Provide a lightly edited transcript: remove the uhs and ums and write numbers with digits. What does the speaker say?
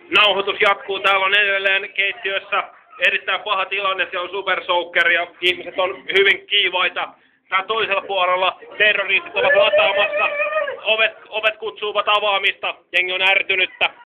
Nauhoitus jatkuu. Täällä on edelleen keittiössä erittäin paha tilanne. Siellä on Super Soaker ja ihmiset on hyvin kiivaita. Täällä toisella puolella terroristit ovat lataamassa. Ovet kutsuvat avaamista. Jengi on ärtynyttä.